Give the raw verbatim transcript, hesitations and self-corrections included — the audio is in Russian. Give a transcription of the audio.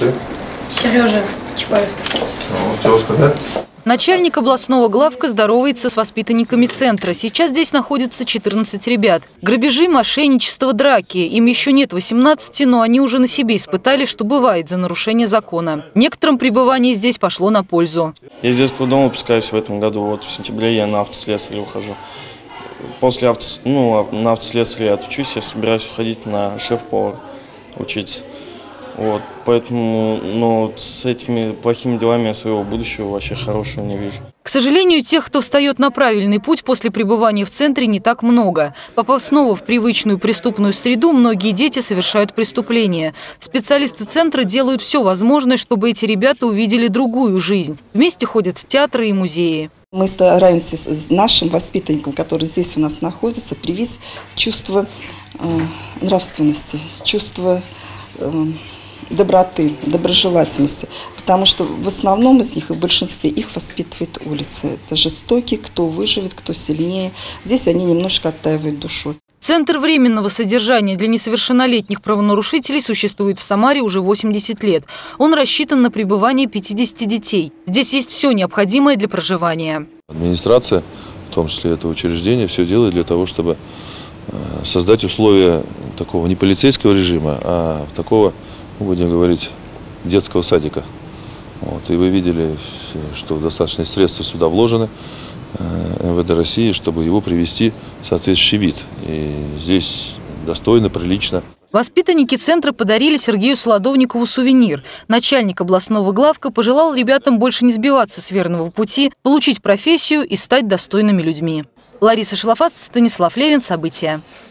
Ты? Сережа Чапаевский. Ну, тезка, да? Начальник областного главка здоровается с воспитанниками центра. Сейчас здесь находится четырнадцать ребят. Грабежи, мошенничество, драки. Им еще нет восемнадцати, но они уже на себе испытали, что бывает за нарушение закона. Некоторым пребывание здесь пошло на пользу. Я из детского дома выпускаюсь в этом году. Вот в сентябре я на автослесаря ухожу. После авто, ну, на автослесаря я отучусь, я собираюсь уходить на шеф-повар учиться. Вот, поэтому, ну, с этими плохими делами я своего будущего вообще хорошего не вижу. К сожалению, тех, кто встает на правильный путь после пребывания в центре, не так много. Попав снова в привычную преступную среду, многие дети совершают преступления. Специалисты центра делают все возможное, чтобы эти ребята увидели другую жизнь. Вместе ходят в театры и музеи. Мы стараемся нашим воспитанникам, которые здесь у нас находятся, привить чувство э, нравственности, чувство э, доброты, доброжелательности. Потому что в основном из них и в большинстве их воспитывает улица. Это жестокие, кто выживет, кто сильнее. Здесь они немножко оттаивают душой. Центр временного содержания для несовершеннолетних правонарушителей существует в Самаре уже восемьдесят лет. Он рассчитан на пребывание пятидесяти детей. Здесь есть все необходимое для проживания. Администрация, в том числе это учреждение, все делает для того, чтобы создать условия такого не полицейского режима, а такого, будем говорить, детского садика. Вот. И вы видели, что достаточно средств сюда вложены эм вэ дэ России, чтобы его привести в соответствующий вид. И здесь достойно, прилично. Воспитанники центра подарили Сергею Солодовникову сувенир. Начальник областного главка пожелал ребятам больше не сбиваться с верного пути, получить профессию и стать достойными людьми. Лариса Шалафаст, Станислав Левин. События.